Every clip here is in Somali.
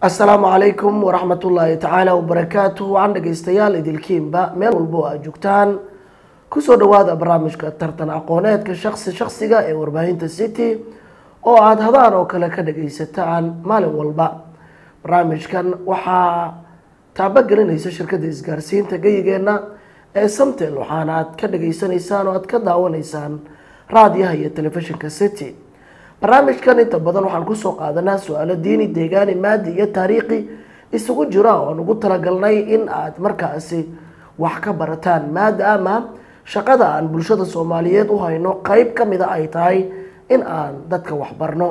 السلام عليكم ورحمة الله تعالى وبركاته وعن dhageystayaal idilkiinba meel walbo aad joogtaan ku soo dhawaada barnaamijka tartan aqooneedka shakhsiga ee warbaahinta City oo aad hadaan oo kale ka dhageysataan maalin walba barnaamijkan waxa taabagelinaysa shirkadda isgaarsiinta gayigeena ee Samtel waxaana aad ka dhageysanaysaan oo aad ka daawanaysaan raadiyaha iyo telefishinka City barnaamijkan inta badan waxaan ku soo qaadanaa su'aalo diini deegaani maadi iyo taariikhi isugu jira oo ugu talagalnay in aad markaasi wax ka barataan maadaama shaqada aan bulshada Soomaaliyeed u hayno qayb kamid ah ay tahay in aan dadka wax barno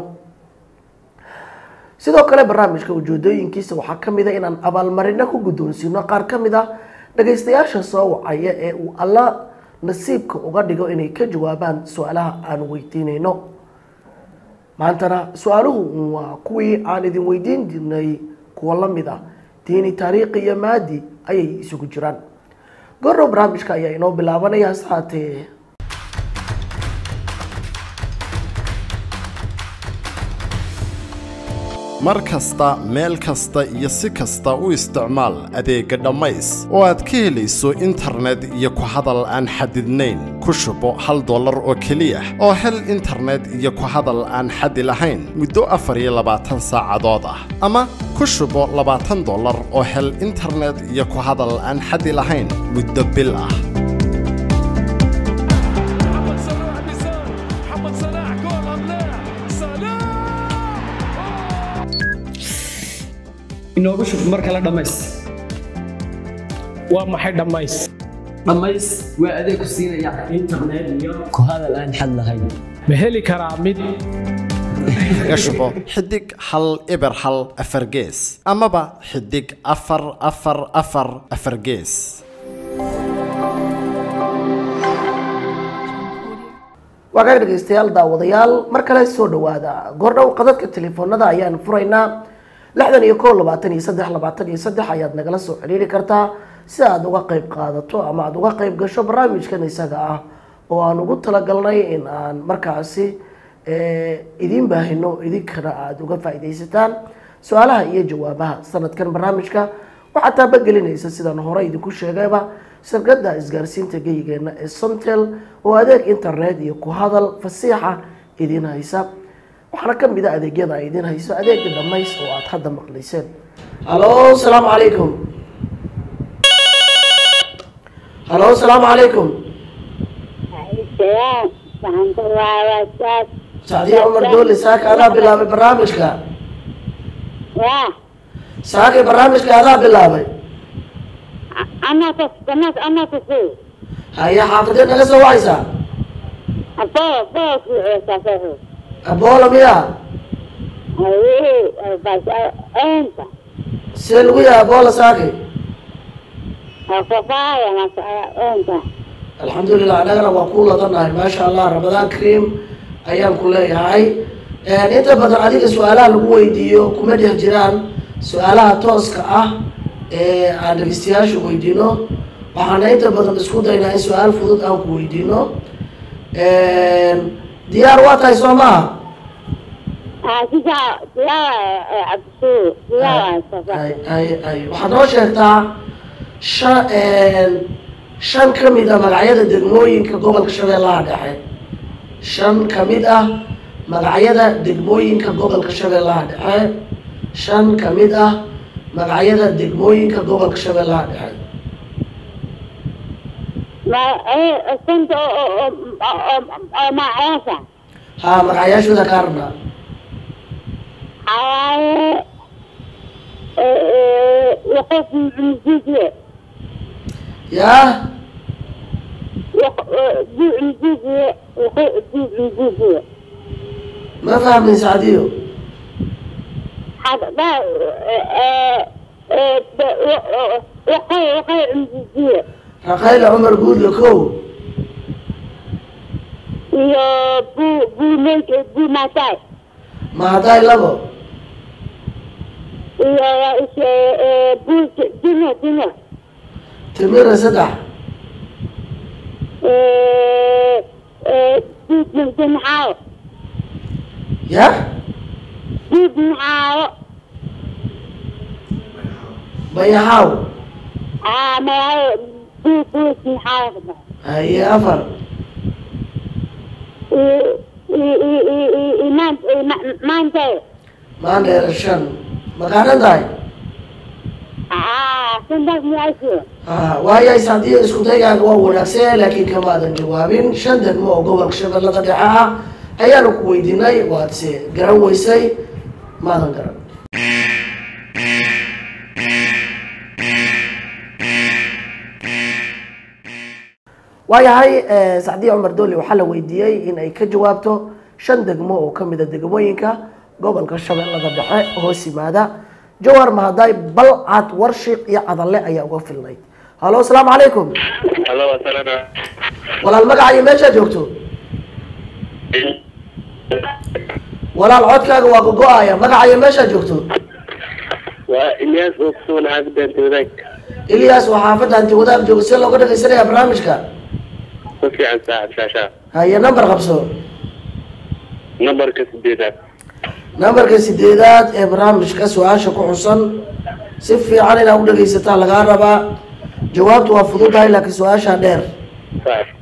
sidoo kale barnaamijka ujeedooyinkiisa waxa kamid ah in aan abaalmarino ku guddoonsiino qaar kamid ah dhageystayaasha soo wacaya ee uu alla nasiibka uga dhigo inay ka jawaabaan su'aalaha aan weydiinayno maantana su'aaluhu waa kuwii aan idin weydiin jirnay kuwa la mid ah diini taariikhi iyo maadi ayay isugu jiraan goor barnaamijka ayaa inoo bilaabanaya saacadee markasta meel kasta iyo si kasta u isticmaal adeega dhamays oo aad ka helayso internet iyo ku hadal aan xadidnayn ku shubo $1 oo kaliya oo hel internet iyo ku hadal aan xad lahayn muddo 24 saacadood ah ama ku shubo $20 oo hel internet iyo ku hadal aan xad lahayn muddo bil ah inoogu shub marka la dhamays waa maxay dhamays waa adeeg ku siinaya internet iyo ku hadal aan xad lahayn ma heli karaa mid gashubo xidig hal eber hal afar gees amaba xidig afar gees waxa dhageystayaal daawadayaal mar kale soo dhawaada goordhow qadadka telefoonada ayaan furaynaa 623 ayaad nagala soo xiriiri kartaa si aad uga qayb qaadato ama aad uga qayb gasho barnaamijkan isaga ah oo aan ugu talagalnay in aan markaasi idin baahino idinkana aad uga faa'iideysataan su'aalaha iyo jawaabaha sanadkan barnaamijka waxa taabagelinaysa sidaan hore idinku sheegayba shirkadda isgaarsiinta gayigeena ee Samtel oo adeeg internet iyo ku hadal fasiixa idin haysa waxana kamid ah adeegyada ay idin hayso adeega dhamays oo aad hadda maqlayseen halo salaamu calaykum halo salaamu calaykum saadiya umar doole saaka adaa bilaabay barnaamijka saaka barnaamijka adaa bilaabay haya xaafadee naga soo wacaysaa أبولا ميا بس أنت سلوية أبولا ساكي صفايا أنت الحمد لله أنا وقولة طناي ما شاء الله رمضان كريم أيام كلها هاي يعني أنت بدر عليك سؤالها لقوي ديو كوميديا جيران سؤالها توسكا عن الاستياش ويدينو وحنا أنت بدر نسكوت هنا سؤال فضل أو كويدينو ديار واتاي سوما اي waxaad noo sheegtaa shan ka mid ah magacyada degmooyinka gobolka Shabeellaha Dhexe shan ka mid ah magacyada degmooyinka gobolka Shabeellaha Dhexe shan ka mid ah magacyada degmooyinka gobolka Shabeellaha Dhexe كنت مع عيسى ها مرعياش ذكرنا يقف الجزية يا الجزية الجزية ما فهم من سعديو هذا يقف الجزية رخيل عمر قول لكو يا بو ماتاي ماتاي لبو يا بو دينا تمر سدح دينا يا دينا bayaxaaw ما بوس محاضر haye afar ما انت maandheera shan maqaanan tahay صندوق مؤسسة waayahay haddii isku daygaaga waa wanaagsan laakiin kama aadan jawaabin shan degmo oo gobolka shabeellada dhexe ah ayaanu ku weydiinay waadse garan weysay maadan garan waayahay sacdiya cumar doole waxaa la weydiiyey in ay ka jawaabto shan degmo oo kamid a degmooyinka gobolka shabeellada dhexe hoos yimaada jawhar mahadaay balcad warshiq iyo cadalle ayaa uga filnay halo asalaamu calaykum Halo, assalaamu. walaal magaca iyo meeshaa joogto walaal codkaaga waa gogo-aya magaca iyo meeshaa joogto Waa Ilyas oo ku sugan xaafadda Wadaag. ilyas oo xaafadda hanti wadaag jooga see looga dhagaysanaya barnaamijka Ku fiican saaxib shaasha. haye number qabso Nambarka 8. nambarka 8aad ee barnaamijka su-aasha ku xusan si fiican inaad u dhagaysataa lagaa rabaa jawaabtu waa fududahay laakiin su-aashaa dheer Saaxib.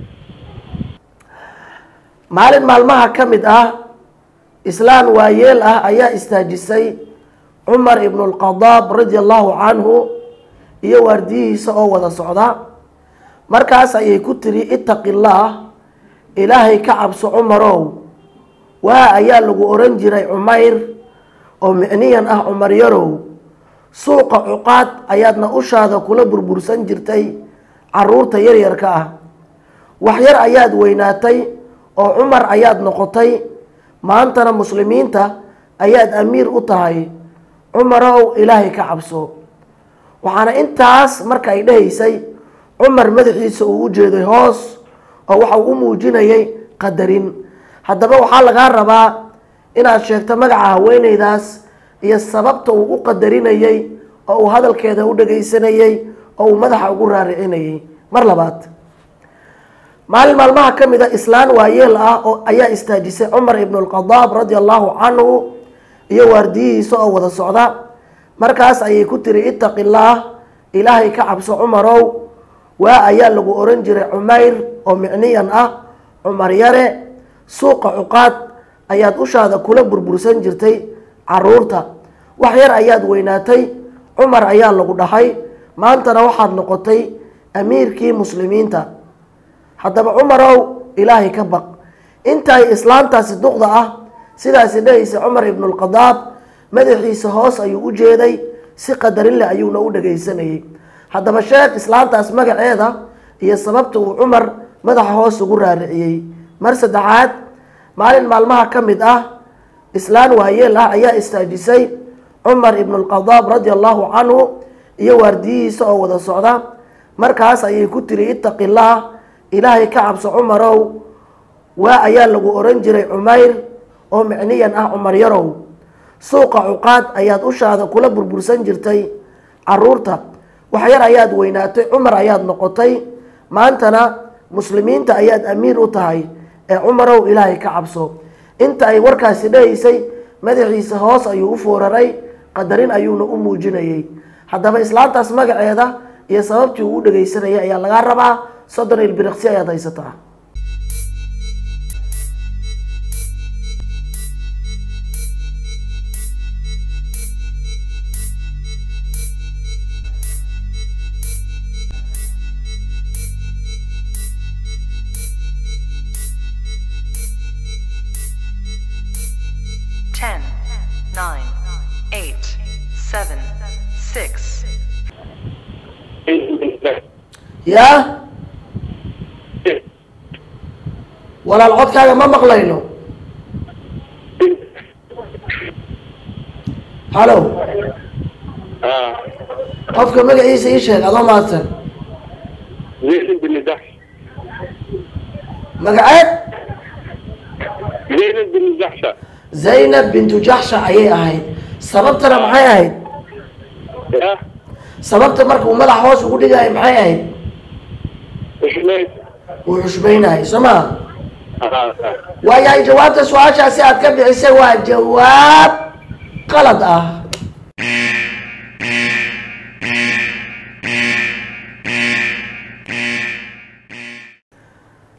maalin maalmaha ka mid ah islaan waayeel ah ayaa istaajisay cumar ibnu lkhadaab radia allahu canhu iyo waardiyihiisa oo wada socda markaas ayay ku tiri ittaqi illaah ilaahay ka cabso cumarow waa ayaa lagu oran jiray cumayr oo micniyan ah cumar yarow suuqa cuqaad ayaadna ushaada kula burbursan jirtay caruurta yaryarka ah wax yar ayaad weynaatay oo cumar ayaad noqotay maantana muslimiinta ayaad amiir u tahay cumarow ilaahay ka cabso waxaana intaas marka ay dhahaysay cumar madaxiisa uu u jeeday hoos oo waxa uu u muujinayay qadarin haddaba waxaa lagaa rabaa inaad sheegto magaca haweeneydaas iyo sababta uu u qadarinayay oo uu hadalkeeda u dhagaysanayay oo uu madaxa ugu raaricinayay mar labaad maalin maalmaha ka mid a islaan waayeel ah oo ayaa istaajisay cumar ibnu lkhadaab radia allahu canhu iyo waardiyihiisa oo wada socda markaas ayay ku tiri ittaqi illaah ilaahay ka cabso cumarow waa ayaa lagu oran jiray cumayr oo micniyan ah cumar yare suuqa cuqaad ayaad ushaada kula burbursan jirtay caruurta wax yar ayaad weynaatay cumar ayaa lagu dhahay maantana waxaad noqotay amiirkii muslimiinta haddaba cumarow ilaahay ka baq intaay islaantaasi duqda ah sidaasi dhahaysa cumar ibnu lkhadaab madaxiisa hoos ayuu u jeeday si qadarin leh ayuuna u dhagaysanayay haddaba sheeg islaantaas magaceeda iyo sababta uu cumar madaxa hoos ugu raariciyey mar saddexaad maalin maalmaha ka mid ah islaan waayeel ah ayaa istaajisay cumar ibnu lkhadaab radia allahu canhu iyo waardiyihiisa oo wada socda markaas ayay ku tiri ittaqi illaah ilaahay ka cabso cumarow waa ayaa lagu oran jiray cumayr oo micniyan ah cumar yarow suuqa cuqaad ayaad ushaada kula burbursan jirtay caruurta wax yar ayaad weynaatay cumar ayaad noqotay maantana muslimiinta ayaad amiir u tahay ee cumarow ilaahay ka cabso inta ay warkaasi dhahaysay madaxiisa hoos ayuu u fooraray qadarin ayuuna u muujinayay haddaba islaantaas magaceeda iyo sababtii uu u dhagaysanayay ayaa lagaa rabaa 30 ilbiriqsi ayaad haysataa Ten, nine, eight, seven, six. yaa walaal codkaaga ma maqlayno halo qofka magaciisa ii sheeg adoo mahadsan Zainab bin Jahsh. magaceed Zainab bin Jahsh. zaynab bintu jaxsha ayay ahayd sababtana maxay ahayd Ya. sababta marka uu madax hoos ugu dhigaya maxay ahayd Ismail. wuu xushmaynahay soo maa Ah. waayahay jawaabta su-aashaasi aad ka bixisay waa jawaab qalad ah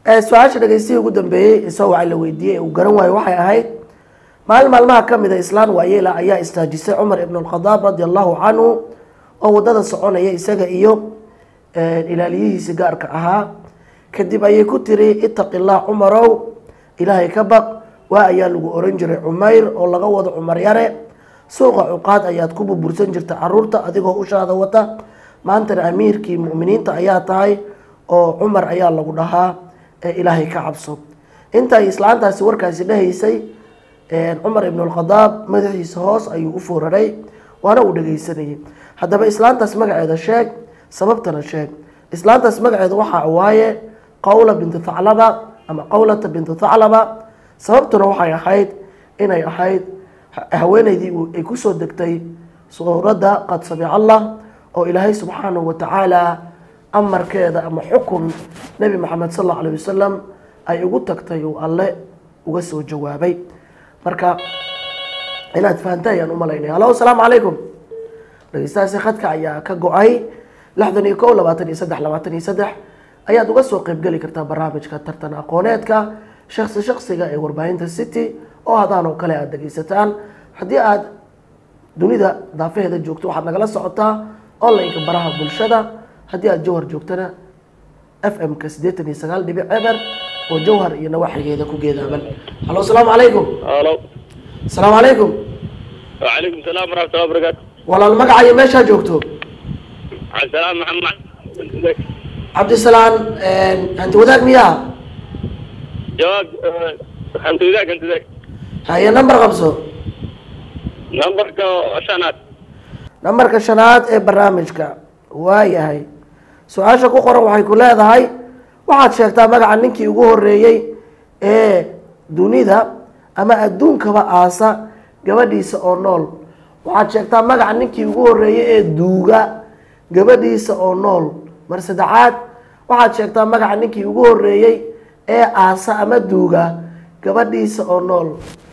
su-aasha dhegeystihi ugu dambeeyey isagoo waa la weydiiyey uu garan waayo waxay ahayd maalmaha ka mid a islaan waayeela ayaa istaajisay cumar ibn alkhadaab radi allahu canhu oo wadada soconaya isaga iyo ilaaliyihiisi gaarka ahaa kadib ayay ku tiri ittaqi llah cumarow ilaahay ka baq waa ayaa lagu oran jiray cumayr oo laga wado cumar yare suuqa cuqaad ayaad ku burbursan jirta caruurta adigoo ushaada wata maantana amiirkii mu'miniinta ayaa tahay oo cumar ayaa lagu dhahaa ilaahay ka cabso intay islaantaasi warkaasi dhahaysay cumar ibn alkhadaab madaxiisa hoos ayuu u fooraray waana uu dhegeysanayay haddaba islaantaas magaceeda sheeg sababtana sheeg islaantaas magaceeda waxaa waaye qawla bintu thaclaba ama qawlata bintu thaclaba sababtuna waxay ahayd inay ahayd haweeneydii ay kusoo degtay suuradda qad samica allah oo ilaahay subxaanahu watacaala amarkeeda ama xukun nebi maxamed sal allahu alayh wasalam ay ugu tagtay uu alle uga soo jawaabay marka inaad fahantahay ayaan umalaynaya halo asalaamu calaykum dhegeystahaasi khadka ayaa ka go-ay 61 23 ayaad uga soo qeybgeli kartaa barnaamijka tartan aqooneedka shaksiga ee warbaahinta city oo hadaan oo kale aad dhegeysataan haddii aad dunida daafaheeda joogto waxaad nagala socotaa online-ka baraha bulshada haddii aad jawhar joogtana fm-ka 89.eber oo jawhar iyo nawaaxigeeda ku geedaaban halo asalaamu calaykum halo asalaamu calaykum وعليكم السلام ورحمة الله وبركاته walaal magacayo meeshaa joogto عبد السلام محمد cabdisalaan hanti wadaag miyaa جواب أنت ذاك أنت ذاك haye nambar qabso نمبرك عشانات nambarka shanaad ee barnaamijka waayahay su-aasha ku qoran waxay ku leedahay waxaad sheegtaa magaca ninkii ugu horeeyey ee dunida ama adduunkaba aasa gabadhiisa oo nool waxaad sheegtaa magaca ninkii ugu horeeyey ee duuga gabadhiisa oo nool mar saddexaad waxaad sheegtaa magaca ninkii ugu horeeyey ee aasa ama duuga gabadhiisa oo nool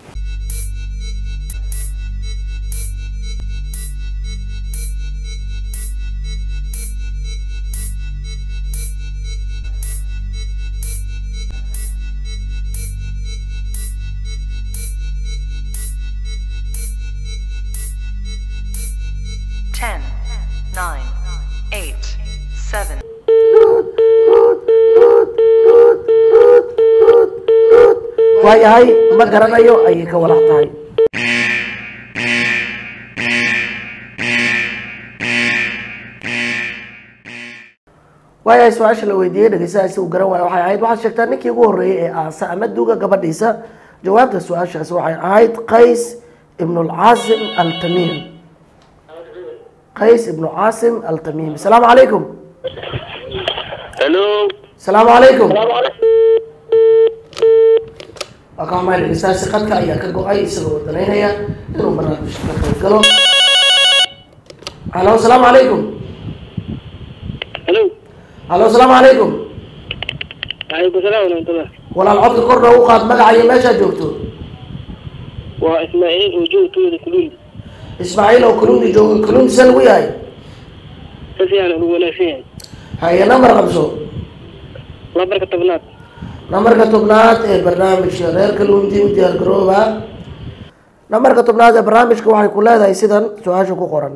Ten, nine, eight, seven. waayahay ma garanayo ayay ka walac tahay waayahay su-aasha la weydiiyey dhegeystahaasi uu garan waayo waxay ahayd waxaad sheegtaa ninkii ugu horeeyey ee aasa ama duuga gabadhiisa jawaabta su-aashaasi waxay ahayd qays ibnu lcaasim altamim qays ibnu caasim altamim asalaamu calaykum هلو asalaamu calaykum waa ka xumahay dhegeystahaasi qadka ayaa ka go-ay isagoo danaynaya inuu barnaamijka ka qayb galo halo asalaamu calaykum هلو halo asalaamu calaykum وعليكم السلام ورحمة الله walaal codka kor noogu qaad magaca iyo meeshaad joogto وإسماعيل وجوه تولد كلون ismaaciil oo kaluundi joogo kaluundi see lagu yahay فسيان هو نافيا haye nambar qabso نمبرك طبنات nambarka tobnaad ee barnaamijka reer kaluundi u diyaar garooba nambarka tobnaad ee barnaamijka waxay ku leedahay sidan su-aasha ku qoran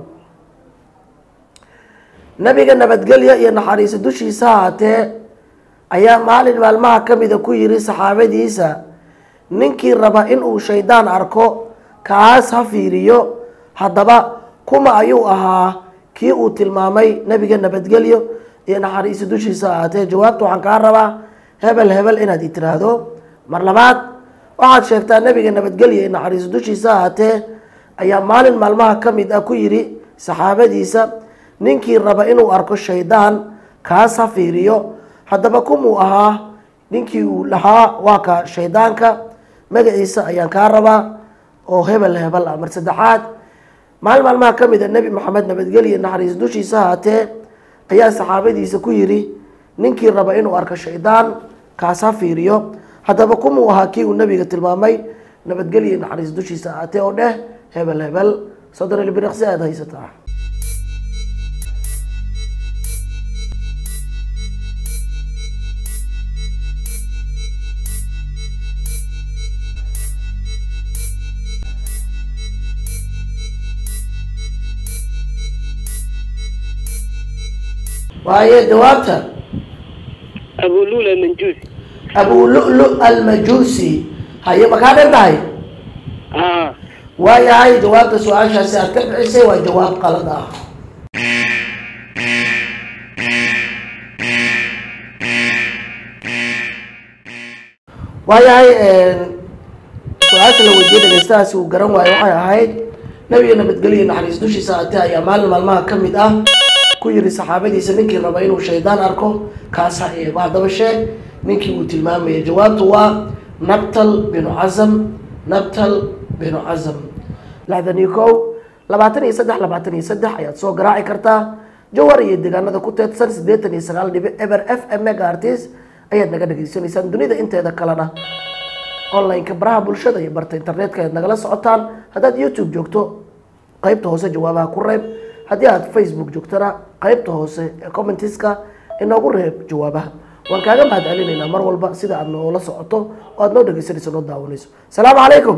nabiga nabadgelya iyo naxariisa dushiisa haatee ayaa maalin maalmaha ka mida ku yiri saxaabadiisa ninkii raba inuu shaydaan arko kaas ha fiiriyo haddaba kuma ayuu ahaa kii uu tilmaamay nabiga nabadgelyo iyo naxariisa dushiisa ahaatee jawaabta waxaan kaa rabaa hebel inaad i tiraahdo mar labaad waxaad sheegtaa nabiga nabadgelyo iyo naxariisa dushiisa ahaatee ayaa maalin maalmaha ka mid ah ku yiri saxaabadiisa ninkii raba inuu arko shaydaan kaas ha fiiriyo haddaba kumuu ahaa ninkii uu lahaa waa ka shaydaanka magaciisa ayaan kaa rabaa oo hebel ah mar saddexaad maalin maalmaha ka mid a nebi maxamed nabadgelyo naxariis dushiisa haatee ayaa saxaabadiisa ku yiri ninkii raba inuu arko shaydaan kaas ha fiiriyo haddaba kumuu ahaa kii uu nabiga tilmaamay nabadgelyo naxariis dushiisa haatee oo dheh hebel soddon ilbiriqsi aad haysataa waaye jawaabta أبو لولا المنجوسي abu lu'lu almajuusi haye ma kaa dhan tahay waayahay jawaabta su-aashaasi aad ka bixisay waa jawaab qalad ah waayahay su-aasha la weydiiyey dhegeystahaasi uu garan waayo waxay ahayd nabiga nabadgelyo naxariis dushiisa ate ayaa maalin maalmaha ka mid ah ku yiri saxaabadiisa ninkii raba inuu shaydaan arko kaasa eego haddaba sheeg ninkii uu tilmaamayay jawaabtu waa nabtal binu casam nabtal binu casam 61 23 ayaad soo garaaci kartaa jawhar iyo deegaanada ku teedsan 89 eber FM megahertz ayaad naga dhageysanaysaan dunida inteeda kalena online-ka baraha bulshada iyo barta internetka ayaad nagala socotaan haddaad YouTube joogto qaybta hoose jawaabaha ku reeb haddii aad Facebook joogtana qaybta hoose ee commentiska inoogu reeb jawaabaha waan kaaga mahadcelinaynaa mar walba sida aad noola socoto oo aad noo dhegeysanayso noo daawanayso salaamu calaykum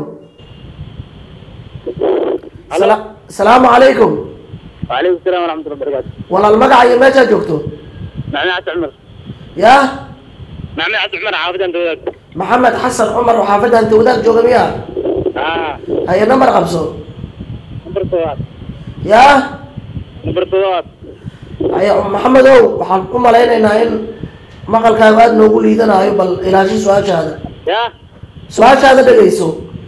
salaamu calaykum وعليكم السلام ورحمة الله وبركاته walaal magaca iyo meeshaad joogto معنا عبد عمر yaa معنا عبد عمر حافظ أنت وذاك maxamed xasan cumar oo xaafadda hanta wadaag jooga miyaa haye nambar qabso نمبر صوات yaa نمبر صوات haye maxamedow waxaan u malaynaynaa in maqalkaagu aada noogu liidanayo bal ilaashi su-aashaada يا su-aashaada dhegeyso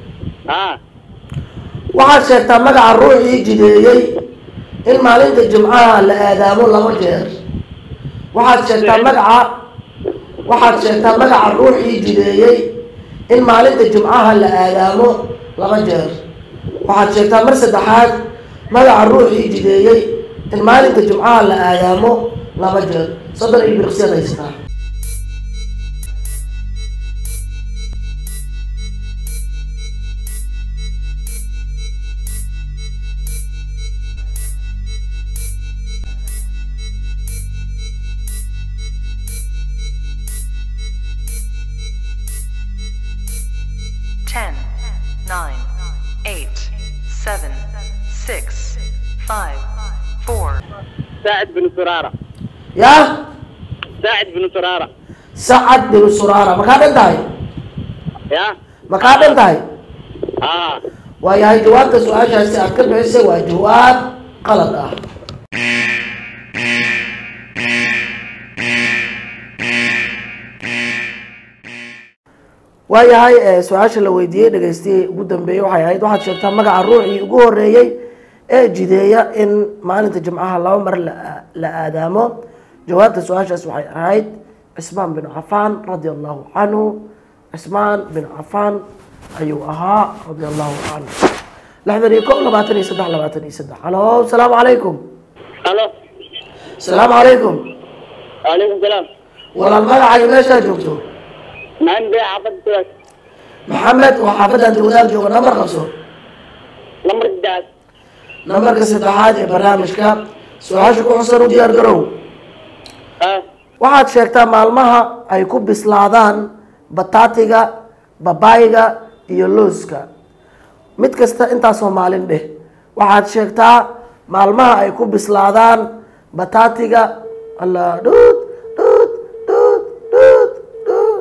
waxaad sheegtaa magaca ruuxii jideeyey in maalinta jimcaha la aadaamo 2 jeer waxaad sheegtaa magaca ruuxii jideeyey in maalinta jimcaha la aadaamo 2 jeer waxaad sheegtaa mar saddexaad magaca ruuxii jideeyey in maalinta jimcaha la aadaamo 2 jeer soddon iyo birqsiyaad haystaa Ten, 9, 8, 7, 6, 5, 4. ساعد بن سرارة yaa ساعد بن سرارة sacad binu suraara ma kaa dhan tahay يا ma kaa dhan tahay آه waayahay jawaabta su-aashaasi aad ka bixisay waa jawaab qalad ah waayahay su-aasha la weydiiyey dhagaystihii ugu dambeeyey waxay ahayd waxaad sheegtaa magaca ruuxii ugu horeeyey ee jideeya in maalinta jimcaha 2 mar la aadaamo jawaabta su-aashaas waxay ahayd cismaan bin cafaan radia allahu canhu cismaan bin cafaan ayuu ahaa radia allahu canhu 61 halo asalaamu calaykum ألو asalaamu calaykum وعليكم السلام walaal magaca iyo meeshaa joogto ما عندي حافظ وذاك maxamed oo xaafadda hanta wadaag jooga nambar qabso نمبر الدعاء nambarka saddexaad ee barnaamijka su-aasha ku xusan u diyaar garow waxaad sheegtaa maalmaha ay ku bislaadaan bataatiga babaayga iyo looska mid kasta intaasoo maalin dheh waxaad sheegtaa maalmaha ay ku bislaadaan bataatiga alla dhuud dhuud dhuud dhuud dhuud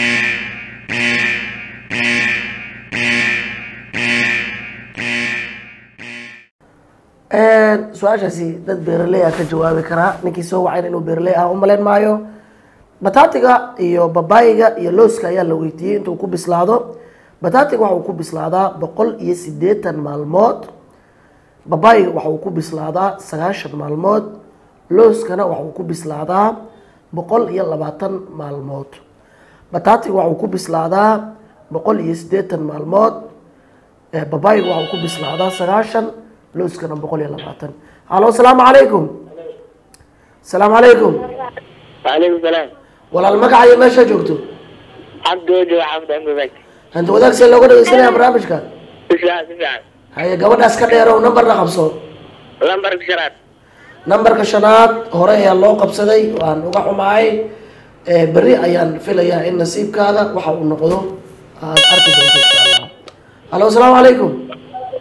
su-aashaasi dad beeraley ah ka jawaabi karaa ninkii soo wacayna inuu beeraley ah umalayn maayo bataatiga iyo babaayga iyo looska ayaa la weydiiyey intuu ku bislaado bataatiga waxa uu ku bislaadaa 180 maalmood babaayga waxa uu ku bislaadaa 90 maalmood looskana waxa uu ku bislaadaa 120 maalmood bataatiga waxa uu ku bislaadaa 180 maalmood babaayga waxa uu ku bislaadaa 90 looskana 120 halo asalaamu calaykum asalaamu calaykum وعليكم السلام walaal magaca iyo meeshaa joogto عبد وجه وحافظ أنت وذاك hanta wadaag see looga dhegeysanaya barnaamijka تسعة تسعة haye gabadhaas ka dheerow nambarna qabso لمبر كشرات nambarka shanaad hore ayaa loo qabsaday waan uga xumahay berri ayaan filayaa in nasiibkaada waxa uu noqdo aad arki doonto insha allah halo asalaamu calaykum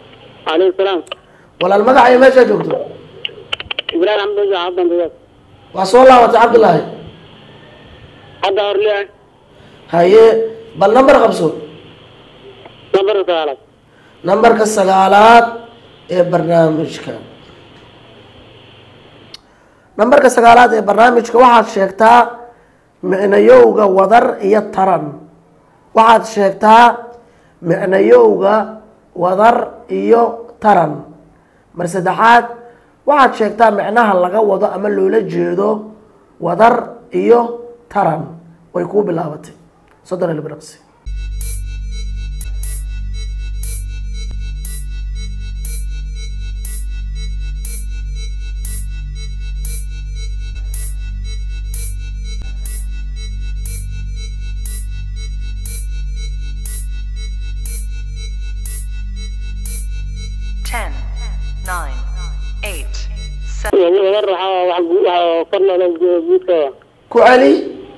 وعليكم السلام walaal magaca iyo meeshaa joogto إبراهيم عبد وجه وحافظ أنت وذاك وصول الله عبد الله hadda horliya هاي بل نمبر خمسون number sagaalaad نمبر كالسقالات برنامجك نمبر كالسقالات برنامجك واحد شيكتا معنى يوغا وذر يترن واحد شيكتا معنى يوغا وذر يترن مرسدحات واحد شيكتا معناها لغا وضع أما اللي جيدو وذر يترن ويكون بالله صدر اللي بنفسي كوالي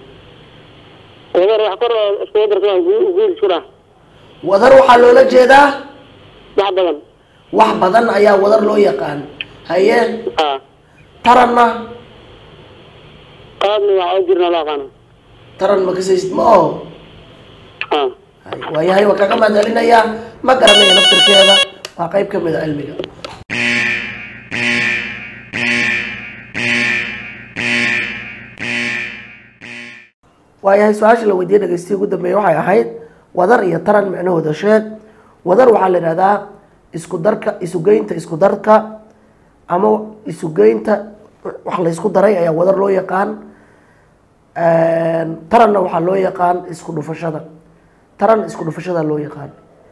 وذر وحلو لجيدا wax badan ayaa wadar loo yaqaan haye taranna taran ma kasaysid ma oo waayahay waa kaga mahadcelinayaa ma garanayo naftirkeeda waa qayb ka mid a cilmiga waayahay su-aasha la weydiiyey dhegeystiyi ugu dambeeya waxay ahayd wadar iyo taran micnahooda sheeg wadar waxaa la yidhahdaa isku darka isugeynta isku darka ama isugeynta wax la isku daray ayaa wadar loo yaqaan taranna waxaa loo yaqaan isku dhufashada taran isku dhufashada loo yaqaan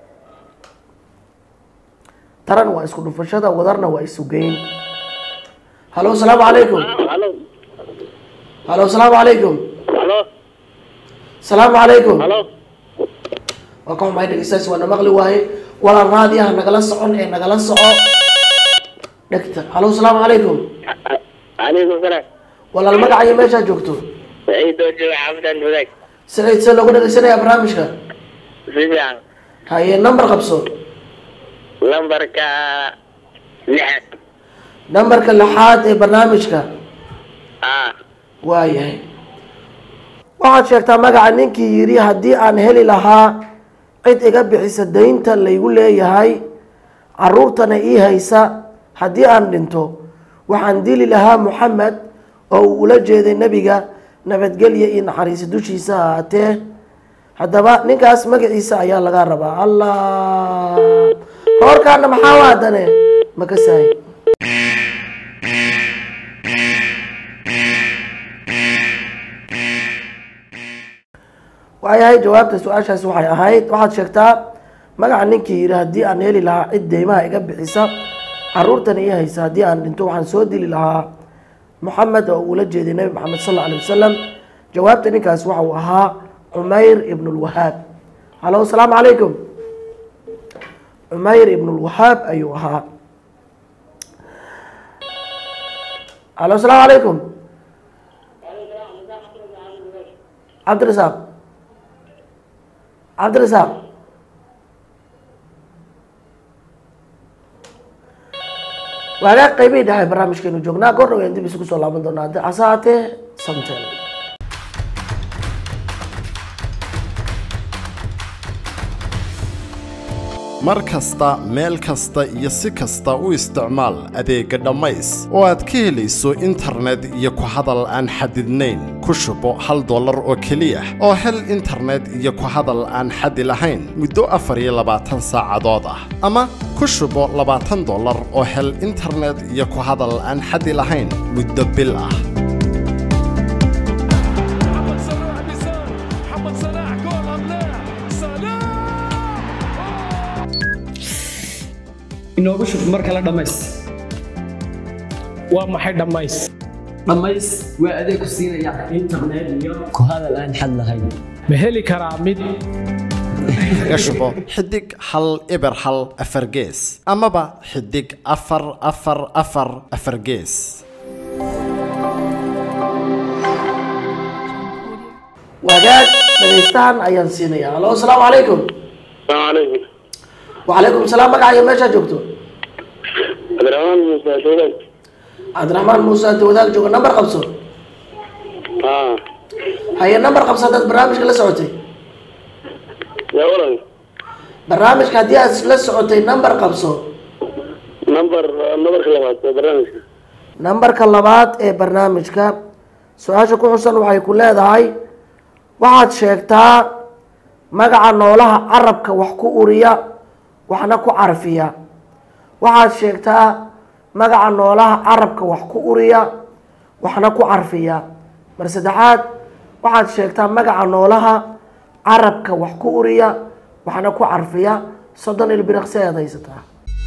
taran waa isku dhufashada wadarna waa isugeyn halo asalaamu calaykum halo asalaamu calaykum asalaamu calaykum waa ka xumahay dhegeystaasi waa na maqli waaye walaa raadiyaha nagala socon ee nagala soco dhegta halo asalaamu calaykum calaykum salaam walaal magacayo meeshaa joogto saciid oo jooga xaafadan wadaag saciid see loogu dhegeysanayaa barnaamijka si fiican haye number qabso lambarka lixaad numberka lixaad ee barnaamijka waayahay waxaad sheegtaa magaca ninkii yidhi haddii aan heli lahaa cid iga bixisa daynta laygu leeyahay caruurtana ii haysa haddii aan dhinto waxaan dili lahaa Muxamed oo uu ula jeeday nabiga nabadgelyo iyo naxariis dushiisa ahaatee haddaba ninkaas magaciisa ayaa laga rabaa allah horkaana maxaa waadane makasaay waayahay jawaabta su-aashaas waxay ahayd waxaad sheegtaa magaca ninkii yidhi haddii aan heli lahaa cid deymaha iga bixisa caruurtana ii haysa haddii aan dhinto waxaan soo dili lahaa Muxamed oo ula jeeday nabi Muxamed sallallahu alayhi wasallam jawaabta ninkaas waxa uu ahaa Umayr ibn al-Wahhab halo asalaamu calaykum Umayr ibn al-Wahhab ayuu ahaa halo asalaamu calaykum Cabdirasaaq Cabdirasaaq وهذا قيبي ده برامج كانوا جونا قرروا يندي بيسكوا صلاة من دون هذا عساته سمتين mar kasta meel kasta iyo si kasta u isticmaal adeega dhammays oo aad ka helayso internet iyo ku hadal aan xadidnayn ku shubo $1 oo keliya oo hel internet iyo ku hadal aan xadi lahayn muddo 24 saacadood ah ama ku shubo $20 oo hel internet iyo ku hadal aan xadi lahayn muddo bil ah inoogu shub marka la dhamays waa maxay dhamays dhamays waa adeeg ku siinaya internet iyo ku hadal aan xad lahayn ma heli karaa mid gashubo xidig hal eber hal afar gees amaba xidig afar afar afar afar gees wagaag dhageystahan ayaan siinayaa halo asalaamu calaykum عليكم وعليكم السلام magacayo meesha joogto عبد الرحمن موسى دولان cabdiraxmaan muuse inta wadaag jooga number qabso haye number qabso haddaad barnaamijka la socotay يا ولد barnaamijka haddii aad la socotay number qabso نمبر كلمات برنامج nambarka labaad ee barnaamijka su-aasha ku xusan waxay ku leedahay waxaad sheegtaa magaca noolaha carabka wax ku uriya waxna ku carfiya waxaad sheegtaa magaca noolaha carabka wax ku uriya waxna ku carfiya mar saddexaad waxaad sheegtaa magaca noolaha carabka wax ku uriya waxna ku carfiya 30 ilbiriqsi ayaad haysataa.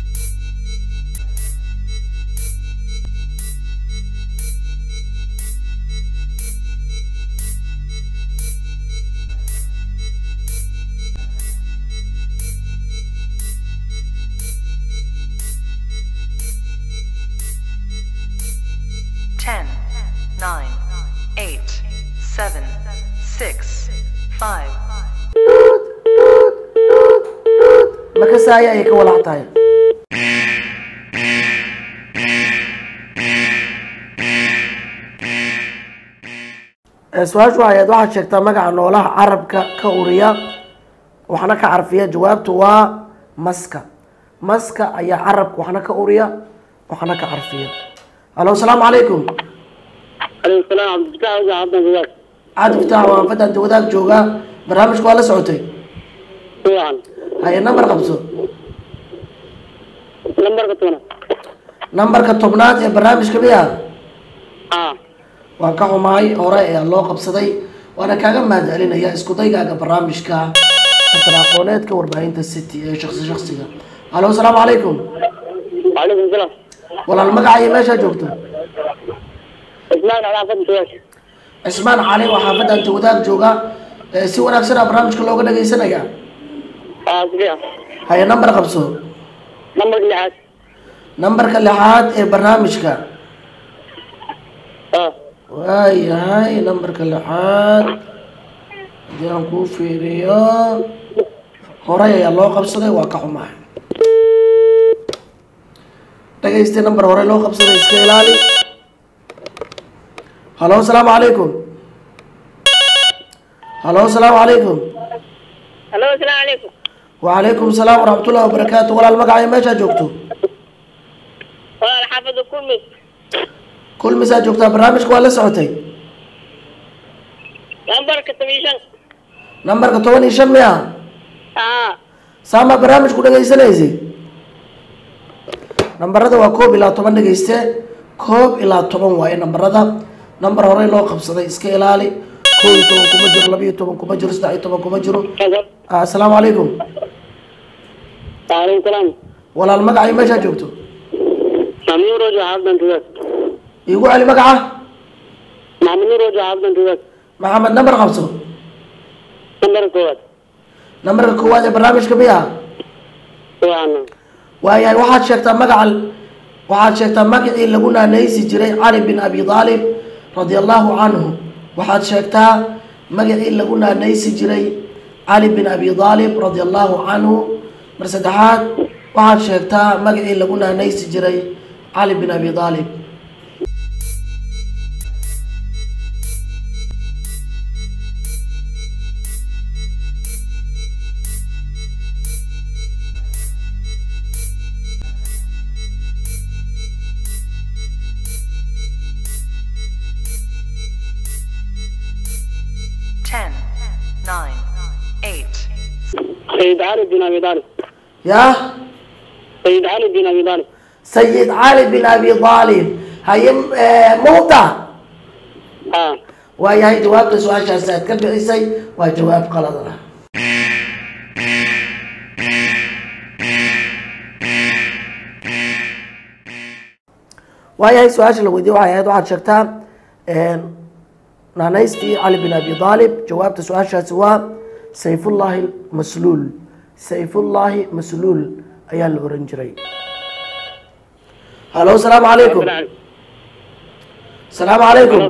10, 9, 8, 7, 6, 5. makasaya ay ka walac tahay su-aashu waxaad sheegtaa magaca noolaha carabka ka uriya waxna ka carfiya jawaabtu waa maska. maska ayaa carabka waxna ka uriya waxna ka carfiya. halo asalaamu calaykum. عليكم السلام عبد الفتاح وعبد الفتاح cabdi fataax waan fadanta wadaag joogaa barnaamijka waa la socotay طبعا haye nambar qabso نمبر كتبنا nambarka tobnaad ee barnaamijka miya اه waan ka xumahay hore ayaa loo qabsaday waana kaaga mahadcelinaya isku daygaaga barnaamijka tartan aqooneedka warbaahinta city ee shakhsiga. halo asalaamu calaykum. وعليكم السلام walaal magaca iyo meeshaa joogto اسمعنا على عفوا شويش cismaan cali waa xaafadda anta wadaag jooga si wanaagsan aa barnaamijka looga dhagaysanaya اه صحيح haye nambar qabso نمبر اللي عاد nambarka lixaad ee barnaamijka اه waayahay nambarka lixaad haddii aan kuu fiiriyo horey ayaa loo qabsaday waa ka xumahay dhagaystay nambar hore loo qabsaday iska ilaali. halo asalaamu calaykum. halo asalaamu calaykum. Hello, السلام عليكم. وعليكم السلام ورحمة الله وبركاته. ولا المقعي ماشي جوكتو والله حافظ كل كل مساء جوكتا برنامجك ولا سعوتي نمبر كتبيشن نمبر كتواني شميها سامع برنامج كودا جايسة ليزي نمبر هذا وكوب إلى 8 جايسة كوب إلى 8 واي نمبر هذا نمبر هوري لو خمسة إسكي إلالي كوي تو كمجر لبي تو كمجر استعي تو كمجر. السلام عليكم. وعليكم السلام ولا المقعي ماشي جوكتو مامي روجو عبد الفتاح يقول علي مقعه مامي روجو عبد الفتاح محمد نمبر خمسة نمبر كود نمبر كواد برنامج كبيرة طبعا waayahay waxaad sheegtaa magacii lagu naanaysi jiray cali bin abi aalib radi allahu canhu waxaad sheegtaa magacii lagu naanaysi jiray cali bin abi aalib radi allahu canhu mar saddexaad waxaad sheegtaa magacii lagu naanaysi jiray cali bin abi aalib. Ten, 9, 8, سيد علي بن ابي طالب yaa سيد علي بن ابي طالب sayid cali bin abi aalib haye muuqda اه waayahay jawaabta su-aashaas aad ka bixisay waa jawaab qalad ah. waayahay su-aasha la weydiiyey waxay ahayd waxaad sheegtaa naanaystii cali bin abi aalib jawaabta su-aashaasi waa sayfullaahi masluul. sayfullaahi masluul ayaa la oran jiray. halo asalaamu calaykum. asalaamu calaykum.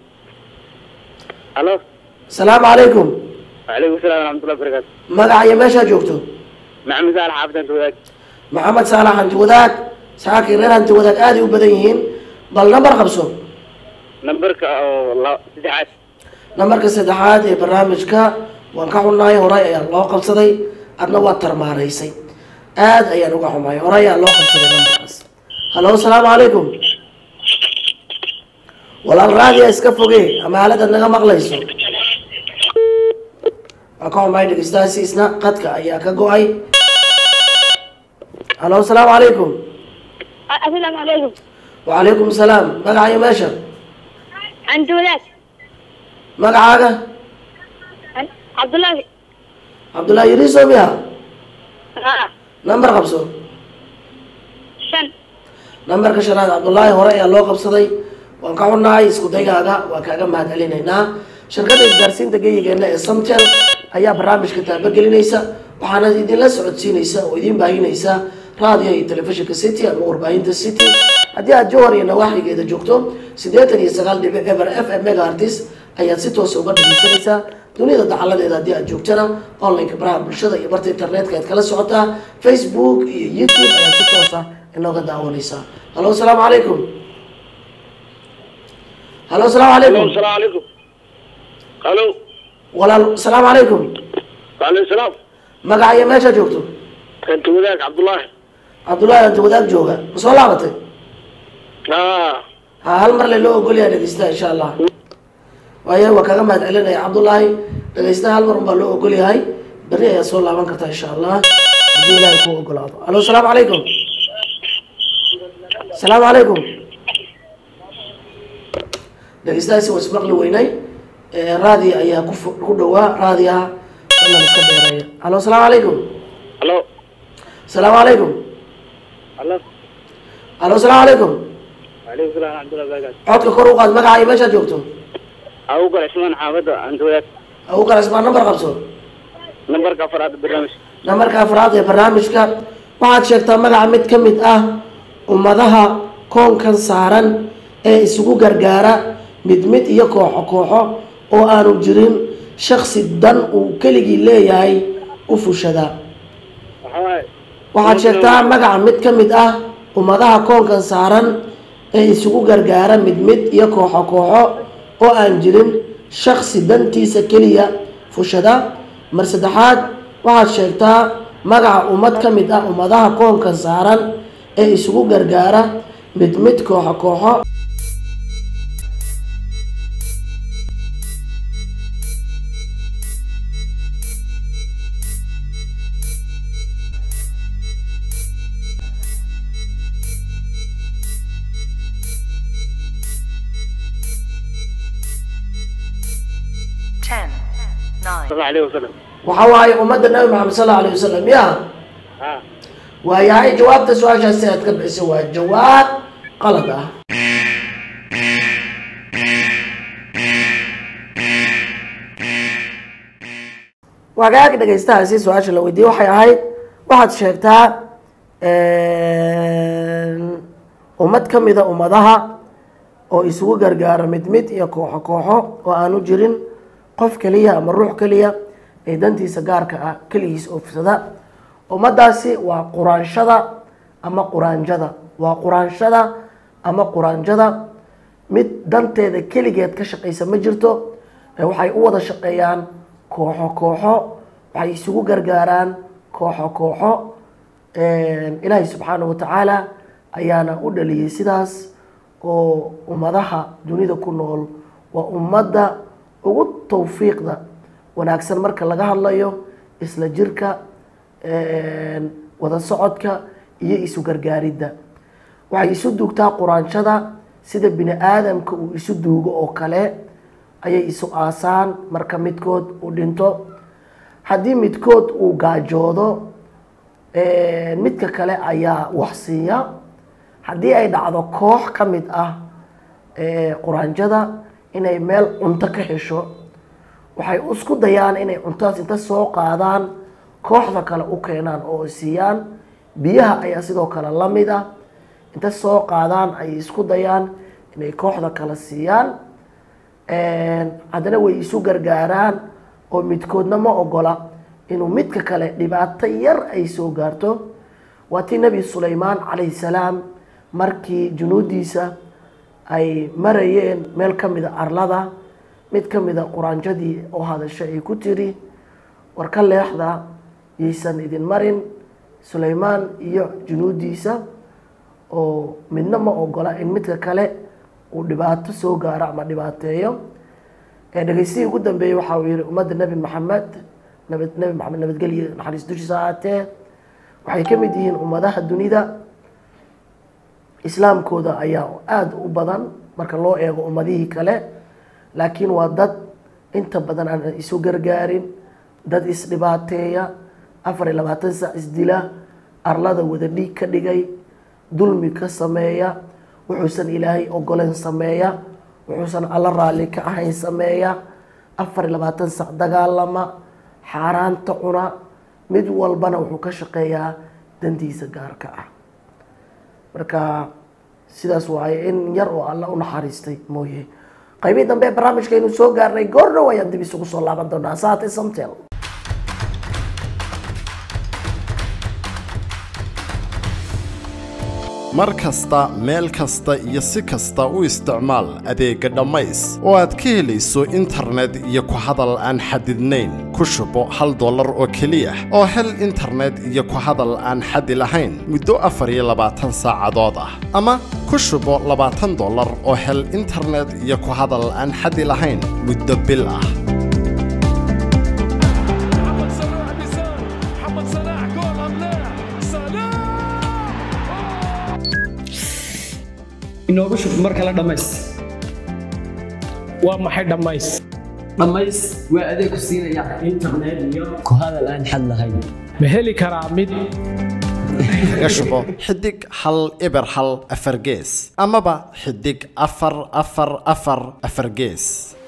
الو asalaamu calaykum. وعليكم السلام ورحمه الله وبركاته magaca iyo meeshaa joogto مع مثال حافظ انت وذاك maxamed saalax hanti wadaag saakii reer hanti wadaag aad ay u badan yihiin bal nambar qabso nambarka saddexaad. nambarka saddexaad ee barnaamijka waan ka xunnahay horay ayaa loo qabsaday adna waa tarmaaraysay aad ayaan uga xumahay horay ayaa loo qabsaday nambarkaas. halo asalaamu calaykum walaal raadiya iska fogee ama aaladaad naga maqlayso. waan ka xumahay dhegeystaasi isna qadka ayaa ka go-ay. halo asalaamu calaykum. السلام عليكم. وعليكم السلام magacaayo meesha عند ولاد magacaaga عبد الله. cabdullaahi yariiso miya ها nambar qabso. شن nambarka shanaad cabdullaahi hore ayaa loo qabsaday waan ka xunnahay isku daygaaga waan kaaga mahad celinaynaa. shirkadda isgaarsiinta geyigeena ee Samtel ayaa barnaamijka taabagelinaysa waxaana idinla socodsiinaysa oo idin baahinaysa raadiyo iyo telefishinka City ama warbaahinta City. haddii aad Johor iyo nawaaxigeeda joogto 89.1 FM megahertz ayaad si toos uga dhageysanaysaa. dunida dacaladeeda haddii aad joogtana online-ka baraha bulshada iyo barta internetka aad kala socotaa. Facebook iyo YouTube ayaad si toos ah inooga daawanaysaa. halo asalaamu calaykum. halo asalaamu calaykum. Assalaamu calaykum. Halo. walaal asalaamu calaykum. Waalaikum salaam. magacayo meesha joogto. Inta wadaag Cabdullaahi. cabdullaahi anta wadaag jooga ma soo laabatay. Ha hal mar le loo ogolyahay dhegeystaha insha allah. waayo waa kaga mahad celinaya cabdullaahi dhegeystaha hal mar unbaa loo ogolyahay berri ayaa soo laaban kartaa insha allah haddii ilaahay kuu ogolaado. halo asalaamu calaykum. asalaamu calaykum. dhegeystahaasi waa ismaqli weynay raadiya ayaa ku dhowaa raadiyaha wannan iska dheereeya. halo asalaamu calaykum. halo. asalaamu calaykum. halo. halo asalaamu calaykum. Waalaikum salaam Cabdullaahi barakad. codka kor u qaad magaca iyo meeshaad joogto. Abu Bakar Ismaan xaafadda Anta wadaag. ugu kala ismaan nambar qabso. Nambarka afraad barnaamij. nambarka afraad ee barnaamijka waxaad sheegtaa magaca mid ka mid ah ummadaha koonkan saaran ee isugu gargaara mid mid iyo kooxo kooxo oo aanu jirin shaksi dan uu keligii leeyahay u fushada. waxaad sheegtaa magaca mid ka mid ah ummadaha koonkan saaran ee isugu gargaara mid mid iyo kooxo kooxo oo aan jirin shaksi dantiisa keliya fushada. mar saddexaad waxaad sheegtaa magaca ummad ka mid ah ummadaha koonkan saaran ee isugu gargaara mid mid kooxo kooxo. Sallallahu alayhi wasallam. waxa waaye ummadda nabi maxamed sallallahu alayhi wasallam ya Ha waayahay jawaabta su-aashaasi aad ka bixisay waa jawaab qalad ah. wagaag dhegeystahaasi su-aasha la weydiiyey waxay ahayd waxaad sheegtaa ummad ka mida ummadaha oo isugu gargaara mid mid iyo kooxo kooxo oo aanu jirin qof keliya ama ruux keliya ee dantiisa gaarka ah keligiis oofsada. ummadaasi waa quraanshada ama quraanjada. waa quraanshada ama quraanjada mid danteeda keligeed ka shaqaysa ma jirto waxay u wada shaqeeyaan kooxo kooxo waxay isugu gargaaraan kooxo kooxo. ilaahay subxaanahu watacaala ayaana u dhaliyey sidaas oo ummadaha dunida ku nool waa ummadda ugu tawfiiqda wanaagsan marka laga hadlayo isla jirka wada socodka iyo isu gargaaridda. waxay isu duugtaa quraanshada sida bini aadamka uu isu duugo oo kale ayay isu aasaan marka midkood uu dhinto. haddii midkood uu gaajoodo midka kale ayaa wax siiya. haddii ay dhacdo koox ka mid ah quraanjada inay meel cunto ka hesho waxay isku dayaan inay cuntadas inta soo qaadaan kooxda kale u keenaan oo siiyaan. biyaha ayaa sidoo kale la mid ah inta soo qaadaan ayay isku dayaan inay kooxda kale siiyaan. haddana way isu gargaaraan oo midkoodna ma ogola inuu midka kale dhibaato yar ay soo gaarto. waa tii nebi sulaymaan calayhi salaam markii junuudiisa ay marayeen meel ka mida arlada mid ka mida quraanjadii oo hadashay ay ku tiri war ka leexda yaysan idin marin Suleymaan iyo junuudiisa oo midna ma ogola in midka kale uu dhibaato soo gaaro ama dhibaateeyo dhageysiga ugu dambeeyay waxa uu yiri ummadda nabi maxamed nabadgelyo naxariis dushiisa aatee waxay ka mid yihiin ummadaha dunida islaamkooda ayaa aad u badan marka loo eego ummadihii kale laakiin waa dad inta badan aan isu gargaarin dad isdhibaateeya 24 saac isdila arlada wada dhiig ka dhigay dulmi ka sameeya wuxuusan ilaahay ogoleen sameeya wuxuusan alla raali ka ahayn sameeya 24 saac dagaalama xaaraanta cuna mid walbana wuxuu ka shaqeeyaa dantiisa gaarka ah marka sidaas waaye in yar oo alla u naxariistay mooyee qaybihii dambe barnaamijkeenu soo gaarnay goordhow ayaan dib isugu soo laaban doonaa saate samtel mar kasta meel kasta iyo si kasta u isticmaal adeega dhammays oo aad ka helayso internet iyo ku hadal aan xadidnayn ku shubo $1 oo keliya oo hel internet iyo ku hadal aan xadi lahayn muddo 24 saacadood ah ama ku shubo $20 oo hel internet iyo ku hadal aan xadi lahayn muddo bil ah inoogu shub marka la dhamays waa maxay dhamays dhamays waa adeeg ku siinaya internet iyo ku hadal aan xad lahayn ma heli karaa mid kaga shubo xidig 1 gees amaba xidig 4 gees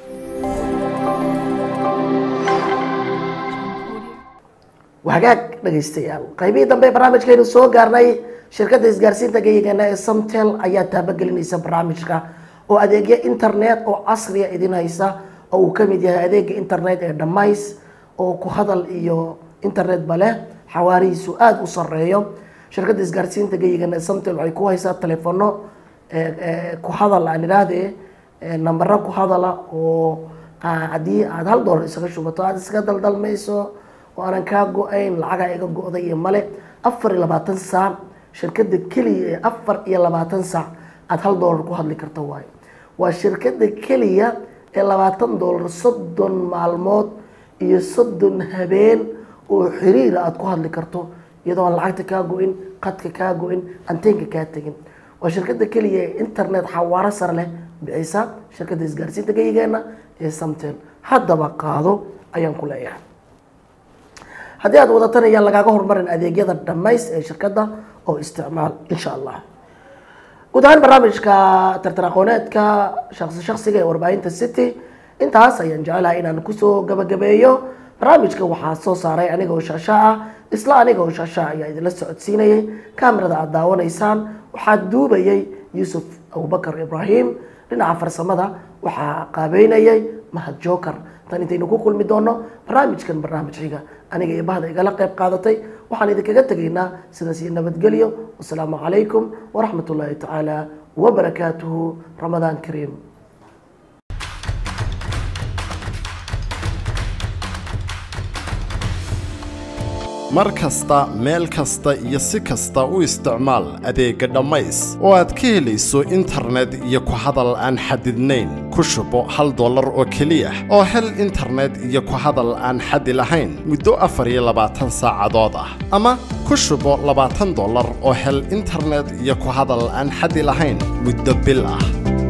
wahagaag dhageystayaal qaybihii dambe barnaamijkeenu soo gaarnay shirkadda isgaarsiinta gayigana ee Samtel ayaa taabagelinaysa barnaamijka oo adeegyo internet oo casri ah idin haysa oo uu kamid yahay adeega internet ee dhamays oo ku hadal iyo internet bale xawaarihiisu aad u sareeyo shirkadda isgaarsiinta gayigana ee Samtel waxay ku haysaa telefono ku hadal aan iraade number ku hadala oo hadii aad $1 isaga shubato aad iska daldalmayso oo aan ka go'ayn lacag iga go'day iyo male 24 saac shirkadda kaliya 24 saac aad $1 ku hadli karto waa shirkadda kaliya ee $20 30 maalmood iyo 30 habeen oo xiriir aad ku hadli karto iyadoo lacagta ka go'in qadka ka go'in anteenka ka tagin waa shirkadda kaliya internet xawaare sare leh bixisa shirkadda isgaarsiinta gayigana ee Samtel haddaba qaado ayaan ku leeyahay haddii aad wadataan ayaa lagaaga hormarin adeegyada dhamays ee shirkadda oo isticmaal insha Allah guud ahaan barnaamijka tartan aqooneedka shakhsiga ee warbaahinta City intaas ayaan jecelahay inaan ku soo gabagabeeyo barnaamijka waxaa soo saaray aniga oo shaasha ah isla aniga oo shaasha ayaa idin la socodsiinayay kaamirada aad daawanaysaan waxaa duubayay Yusuf Abubakar Ibrahim dhinaca farsamada waxaa qaabeynayay Mahad Joker tan intaynu ku kulmi doono barnaamijkan barnaamijka aniga iyo bahda igala qayb qaadatay waxaan idinkaga tageynaa sidaas iyo nabadgelyo wassalaamu calaykum waraxmatullaahi tacaala wabarakaatuhu ramadaan kariim mar kasta meel kasta iyo si kasta u isticmaal adeega dhammays oo aad ka helayso internet iyo ku hadal aan xadidnayn ku shubo $1 oo keliya oo hel internet iyo ku hadal aan xadi lahayn muddo 24 saacadood ah ama ku shubo $20 oo hel internet iyo ku hadal aan xadi lahayn muddo bil ah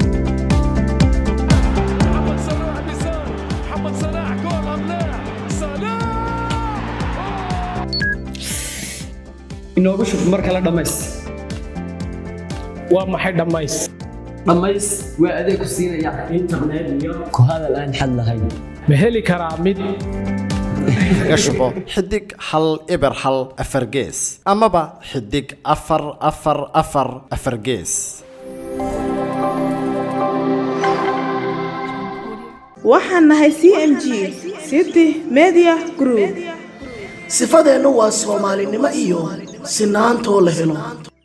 inoogu shub marka la dhamays waa maxay dhamays dhamays waa adeeg ku siinaya internet iyo ku hadal aan xad lahayn ma heli karaa mid kaga shubo xidig 1 gees amaba xidig 4 gees waxaan nahay CMG City Media Group sifadeenu waa Soomaalinimo iyo sinaantoo la helo